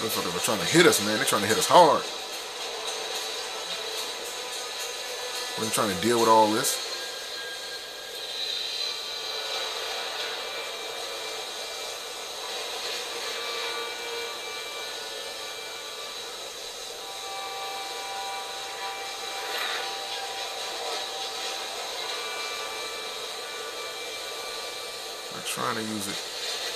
They were trying to hit us, man. They're trying to hit us hard. We're trying to deal with all this. We're trying to use it.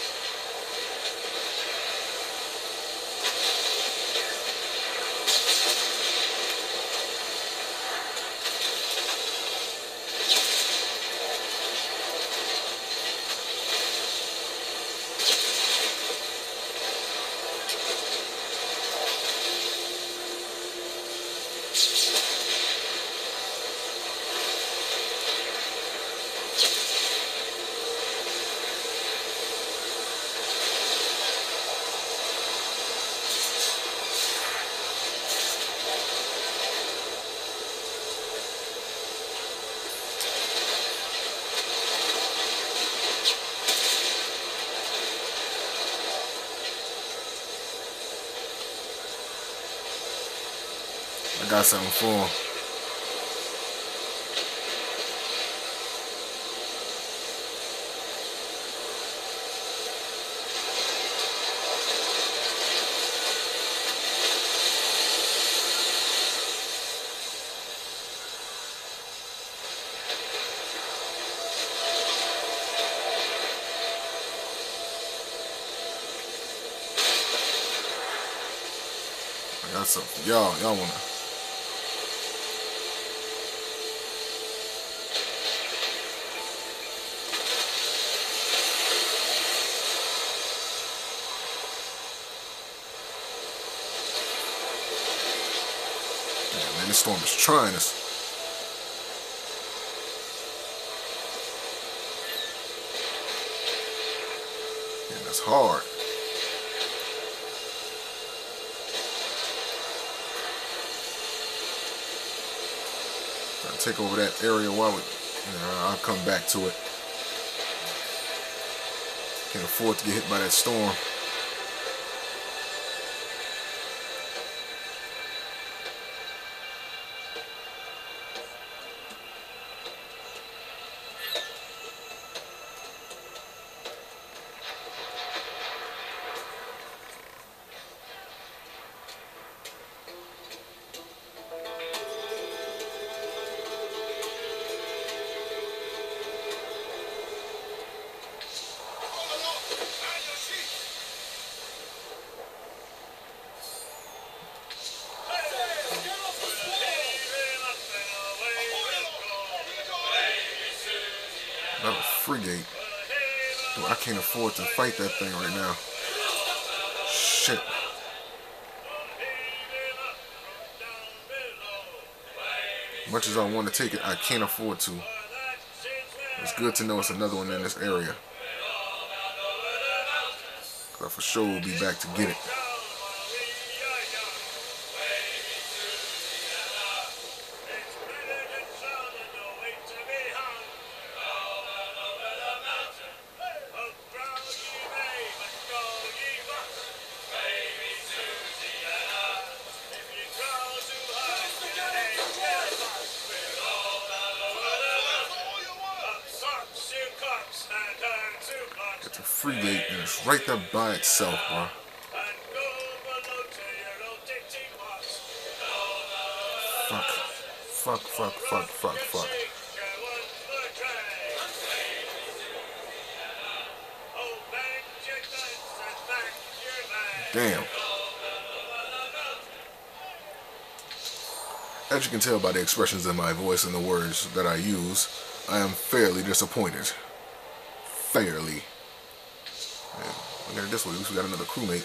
I got something for him. I got something for y'all. Y'all wanna? Man, this storm is trying us. Man, that's hard. Trying to take over that area while we, I'll come back to it. Can't afford to get hit by that storm. Another frigate. Dude, I can't afford to fight that thing right now. Shit. Much as I want to take it, I can't afford to. It's good to know it's another one in this area. I for sure will be back to get it. It's a frigate and it's right there by itself, bro. Fuck. Damn. As you can tell by the expressions in my voice and the words that I use, I am fairly disappointed. Fairly. Man, look at it this way, at least we got another crewmate.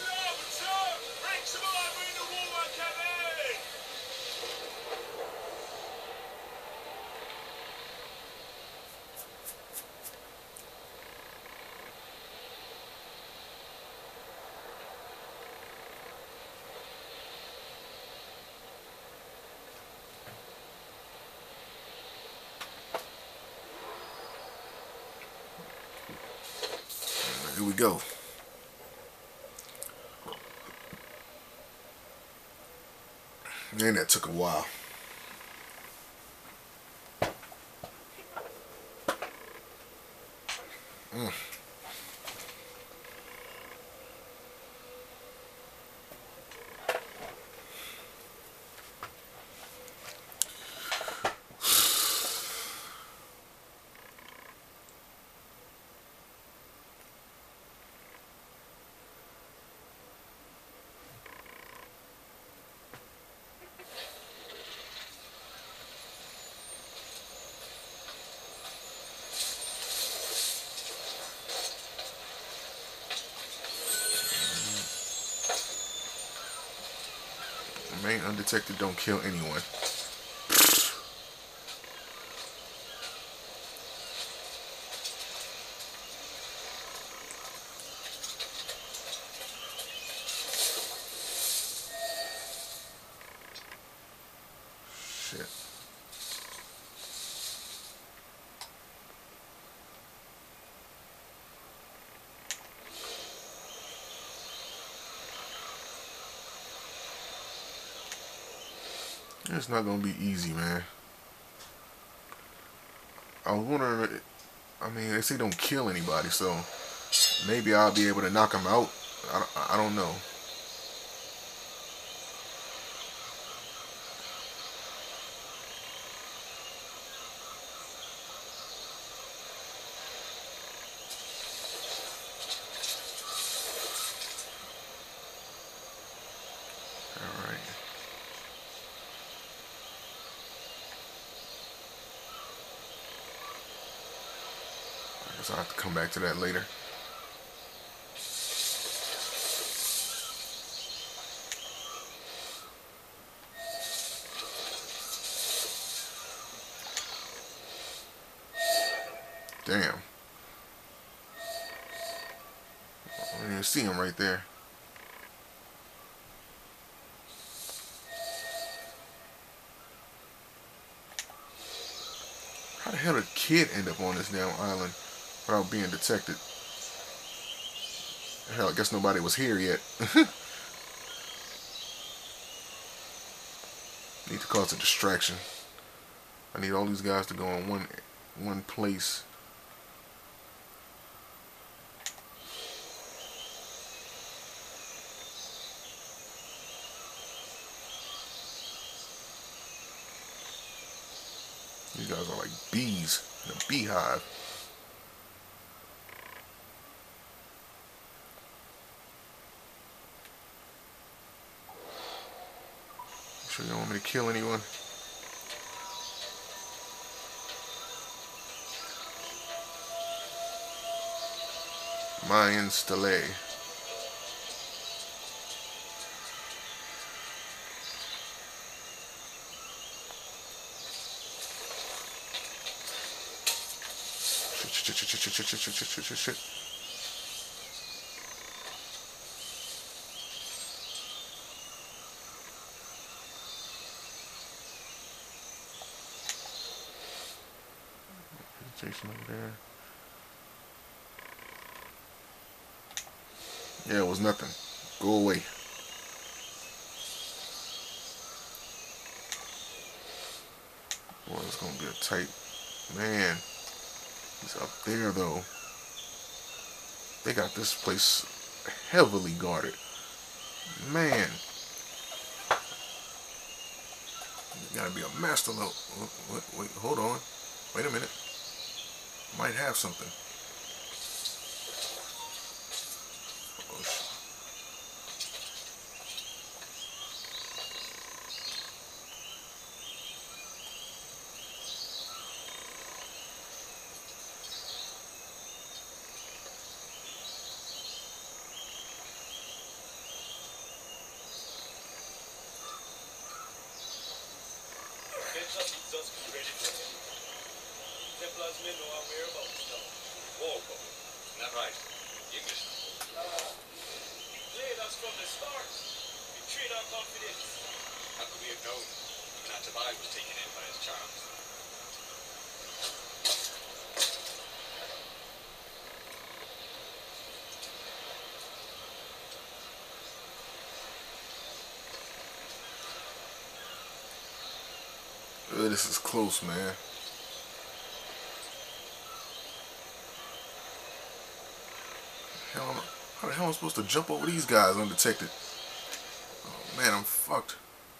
Here we go. And that took a while. Remain undetected, don't kill anyone. Shit. It's not gonna be easy, man. I was wondering, I mean, they say don't kill anybody, so maybe I'll be able to knock him out. I don't know. Alright. I guess I'll have to come back to that later. Damn. I didn't even see him right there. How the hell did Kid end up on this damn island without being detected? Hell, I guess nobody was here yet. Need to cause a distraction. I need all these guys to go in one place. These guys are like bees in a beehive. Sure you don't want me to kill anyone? Mayan Stele. Shit. Jason over there. Yeah, it was nothing. Go away. Boy, it's gonna be a tight man. He's up there though. They got this place heavily guarded. Man. You gotta be a master though. Wait, hold on. Wait a minute. Might have something. Oh, shit. Templars may know our whereabouts now. Walpole. Isn't that right? English. He played us from the start. Betrayed our confidence. How could we have known? Even Atabai was taken in by his charms. This is close, man. How the hell am I supposed to jump over these guys undetected? Oh man, I'm fucked.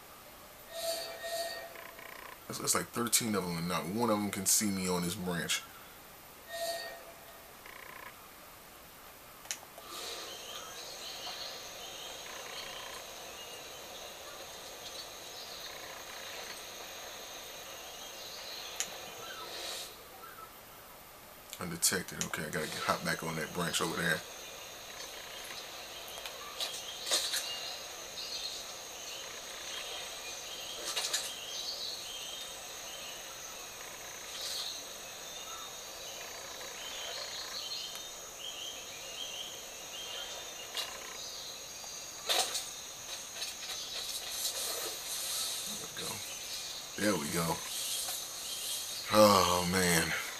It's like 13 of them, and not one of them can see me on this branch. Undetected. Okay, I gotta hop back on that branch over there. There we go. Oh man.